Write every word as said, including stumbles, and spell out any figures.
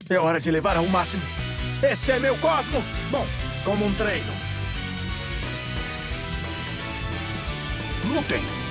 É hora de levar ao máximo. Esse é meu cosmo! Bom, como um treino. Lutem!